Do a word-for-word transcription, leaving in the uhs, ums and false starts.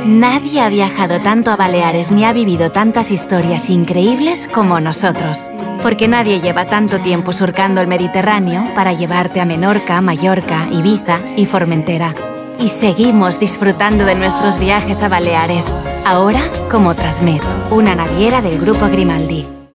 Nadie ha viajado tanto a Baleares ni ha vivido tantas historias increíbles como nosotros. Porque nadie lleva tanto tiempo surcando el Mediterráneo para llevarte a Menorca, Mallorca, Ibiza y Formentera. Y seguimos disfrutando de nuestros viajes a Baleares, ahora como Transmed, una naviera del Grupo Grimaldi.